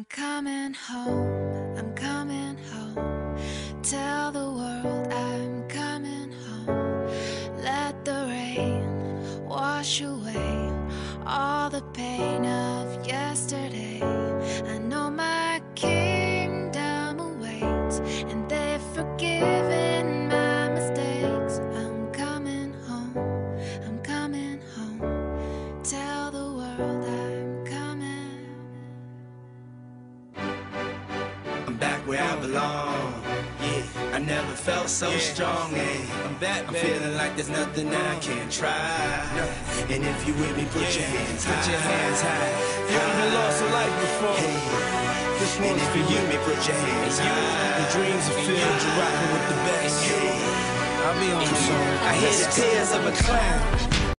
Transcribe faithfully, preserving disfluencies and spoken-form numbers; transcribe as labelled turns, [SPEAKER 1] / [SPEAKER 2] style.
[SPEAKER 1] I'm coming home, I'm coming home. Tell the world I'm coming home. Let the rain wash away all the pain of yesterday. I know my kingdom awaits, and they've forgiven my mistakes. I'm coming home, I'm coming home. Tell the world I'm coming.
[SPEAKER 2] I'm back where I belong. Yeah, I never felt so yeah. strong. Yeah. I'm back, I'm feeling like there's nothing I can't try. No. And if you with me, put yeah. your hands high. Put your hands high.
[SPEAKER 3] You even lost a life before.
[SPEAKER 2] Hey.
[SPEAKER 3] This one's
[SPEAKER 2] and if
[SPEAKER 3] for
[SPEAKER 2] you
[SPEAKER 3] you.
[SPEAKER 2] with me, put your hands
[SPEAKER 3] you.
[SPEAKER 2] high.
[SPEAKER 3] The dreams are filled, you're rocking with the best.
[SPEAKER 2] Hey.
[SPEAKER 3] I'll be on the song.
[SPEAKER 2] I hear the tears of a clown.